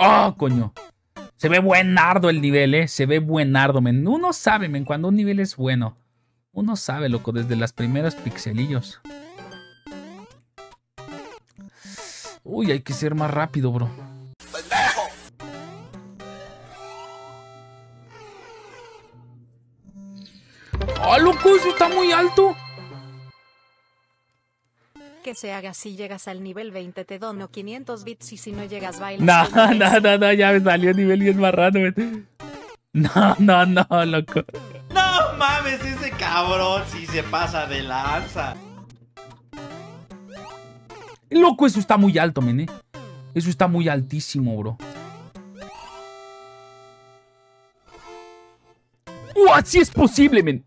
¡Oh, coño! Se ve buenardo el nivel, se ve buenardo, men. Uno sabe, men, cuando un nivel es bueno. Uno sabe, loco, desde las primeras pixelillos. Uy, hay que ser más rápido, bro. ¡Pendejo! ¡Oh, loco! Eso está muy alto. Que se haga si llegas al nivel 20 te dono 500 bits y si no llegas bailas. No, ya me salió nivel 10 más rato, men. No, loco. No mames, ese cabrón sí se pasa de lanza. Loco, eso está muy alto, men. Eso está muy altísimo, bro. ¡Así es posible, men!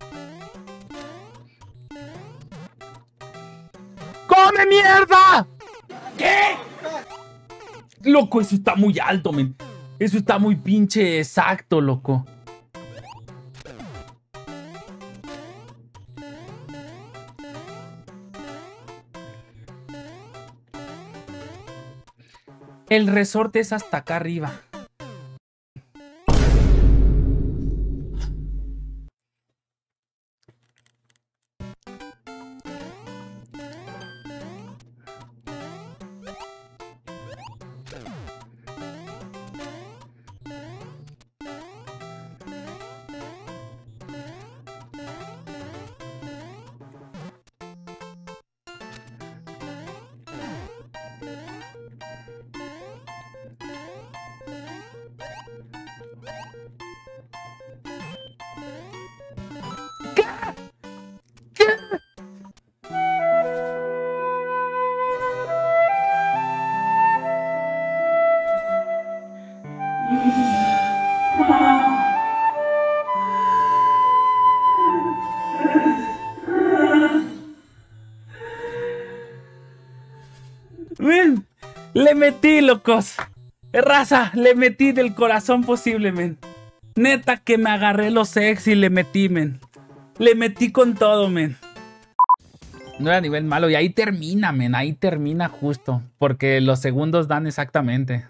¡Come mierda! ¿Qué? Loco, eso está muy alto, men. Eso está muy pinche exacto, loco. El resorte es hasta acá arriba. Men, le metí, locos. Raza, le metí del corazón posible, men. Neta que me agarré los sexy y le metí, men. Le metí con todo, men. No era nivel malo y ahí termina, men. Ahí termina justo. Porque los segundos dan exactamente.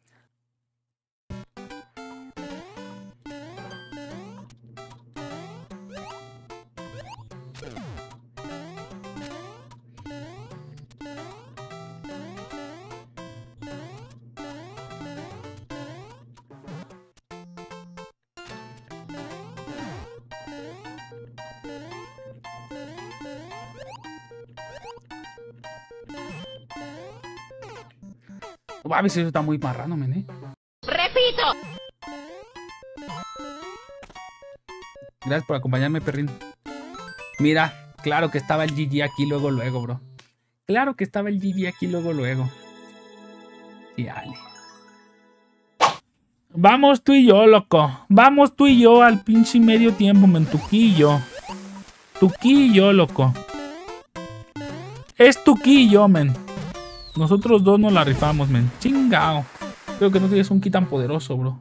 A ver si eso está muy marrano, men. ¡Repito! Gracias por acompañarme, perrín. Mira, claro que estaba el GG aquí luego, bro. Claro que estaba el GG aquí luego. Sí, dale. Vamos tú y yo, loco. Vamos tú y yo al pinche medio tiempo, men. Tuquillo, loco. Es tuquillo, men. Nosotros dos nos la rifamos, men. Chingao. Creo que no tienes un ki tan poderoso, bro.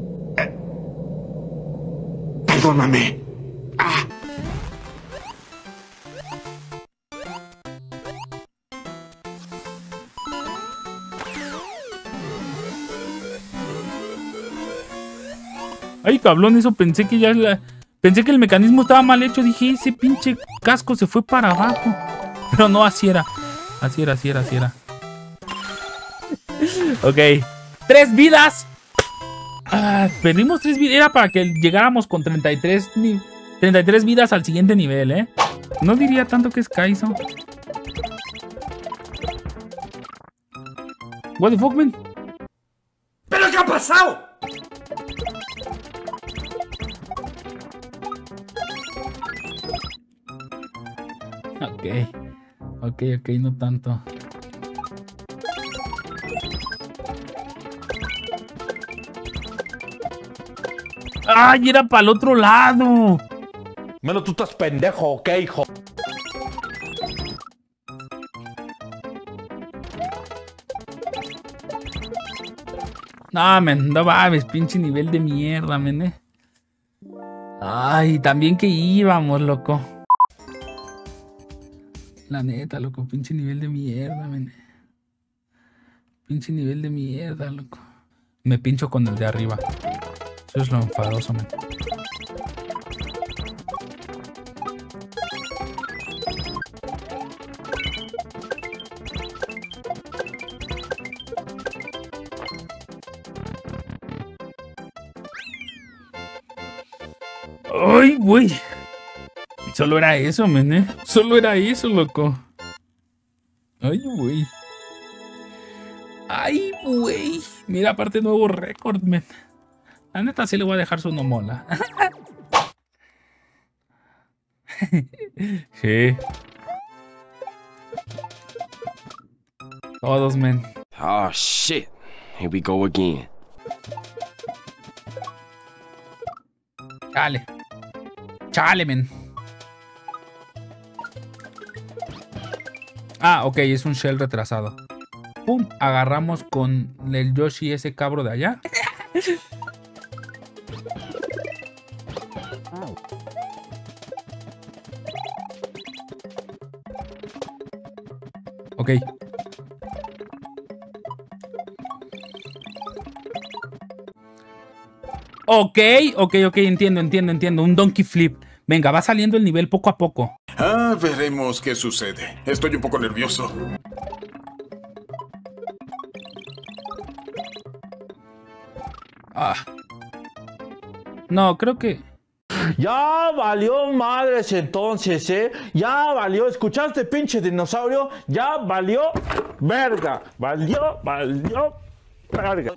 Perdóname. Ay, cabrón, eso pensé que ya pensé que el mecanismo estaba mal hecho. Dije, ese pinche casco se fue para abajo. Pero no, así era. Así era. Ok. 3 vidas. Perdimos 3 vidas. Era para que llegáramos con 33 vidas al siguiente nivel, ¿eh? No diría tanto que es Kaizo. What the fuck, man? ¿Pero qué ha pasado? Ok, no tanto. ¡Ay, era para el otro lado! Menos tú estás pendejo, ¿ok, hijo? No, men, no mames, pinche nivel de mierda, men, Ay, también que íbamos, loco. La neta, loco, pinche nivel de mierda, men. Pinche nivel de mierda, loco. Me pincho con el de arriba. Eso es lo enfadoso, man. ¡Ay, güey! Solo era eso, men, ¿eh? Solo era eso, loco. ¡Ay, güey! ¡Ay, güey! Mira, aparte nuevo récord, men. La neta sí le voy a dejar su nomola. Sí. Todos, men. Oh shit. Here we go again. Chale. Chale, men. Ah, ok, es un shell retrasado. Pum, agarramos con el Yoshi ese cabro de allá. Ok. Ok, entiendo. Un donkey flip. Venga, va saliendo el nivel poco a poco. Ah, veremos qué sucede. Estoy un poco nervioso. Ah. No, creo que... Ya valió madres entonces, Ya valió. ¿Escuchaste, pinche dinosaurio? Ya valió verga. Valió verga.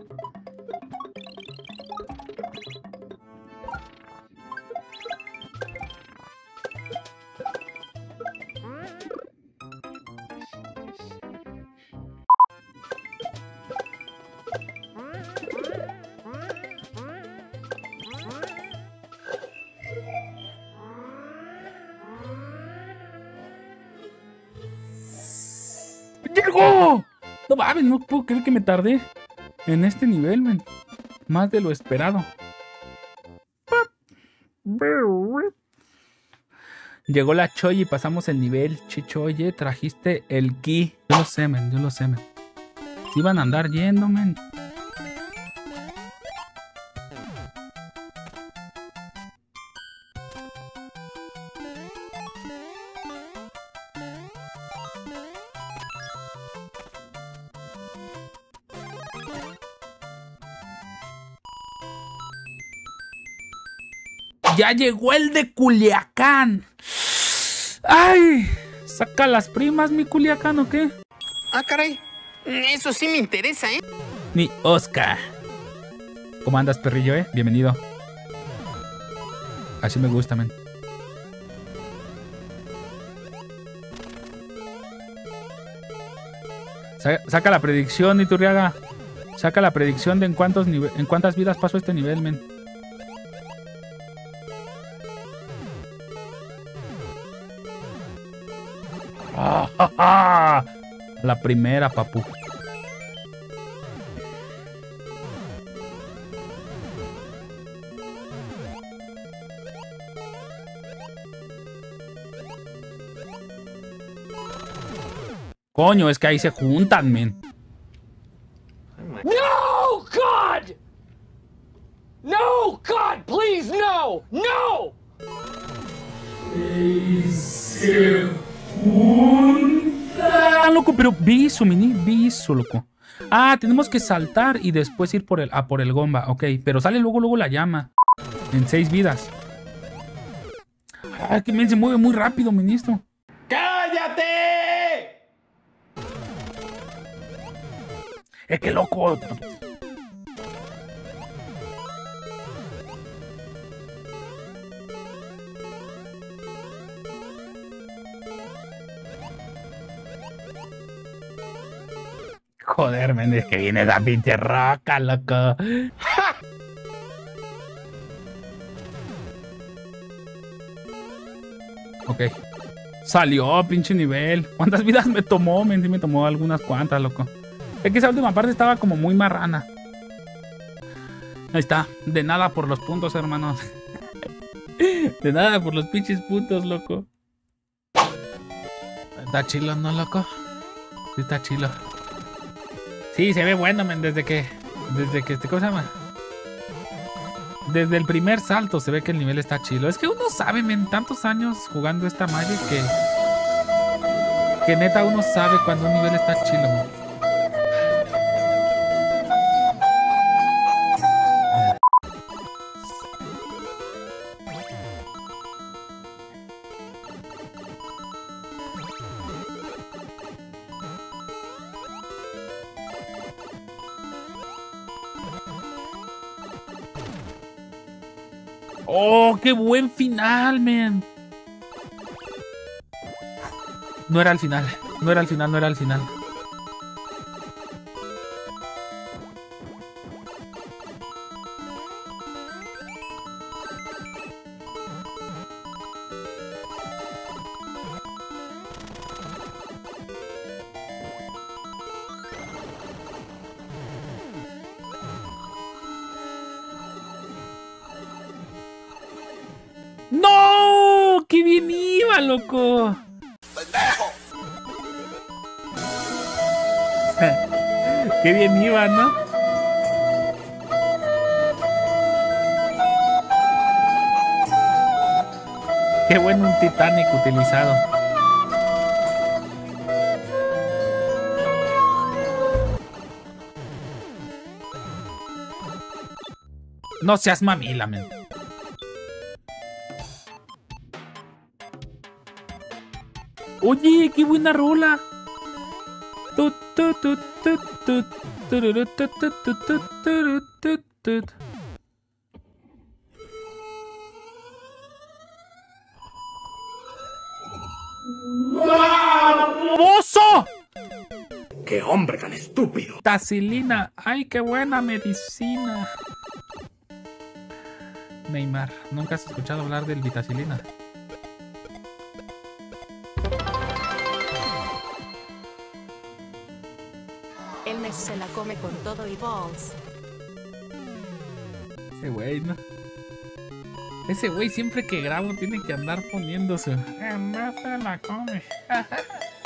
¡Llegó! No mames, no puedo creer que me tardé en este nivel, men. Más de lo esperado. Llegó la Choy y pasamos el nivel. Chichoye, trajiste el ki. Yo lo sé, men. Se iban a andar yendo, men. Ya llegó el de Culiacán. ¡Ay! ¿Saca las primas, mi Culiacán, o qué? Ah, caray. Eso sí me interesa, ¿eh? Mi Oscar. ¿Cómo andas, perrillo, Bienvenido. Así me gusta, men. Saca la predicción, Iturriaga. Saca la predicción de en cuántas vidas pasó este nivel, men. La primera, papu. Coño, es que ahí se juntan, men. No, God! No, God, please, no! ¡No! Ah, loco, pero vi eso, loco. Ah, tenemos que saltar y después ir por el Gomba. Ok, pero sale luego la llama. En 6 vidas. Ah, que men, se mueve muy rápido, ministro. ¡Cállate! ¡Qué loco! Joder, men, es que viene la pinche roca, loco. Ok. Salió, pinche nivel. ¿Cuántas vidas me tomó, men? Sí me tomó algunas cuantas, loco. Es que esa última parte estaba como muy marrana. Ahí está. De nada por los puntos, hermanos. De nada por los pinches puntos, loco. Está chilo, ¿no, loco? Sí, está chilo. Sí, se ve bueno, men, desde que Desde que ¿cómo se llama? Desde el primer salto se ve que el nivel está chilo. Es que uno sabe, men, tantos años jugando esta Magic que neta uno sabe cuando un nivel está chilo, men. ¡Oh, qué buen final, man! No era el final, no era el final, no era el final. ¡No! ¡Qué bien iba, loco! ¡Qué bien iba, ¿no? ¡Qué bueno un Titanic utilizado! No seas mamila, men. Oye, qué buena rola. ¡Oso! ¡Qué hombre tan estúpido! Vitacilina. ¡Ay, qué buena medicina! Neymar, ¿nunca has escuchado hablar del vitacilina? El Mes se la come con todo y balls. Ese güey, ¿no? Ese güey siempre que grabo tiene que andar poniéndose. El Mes se la come.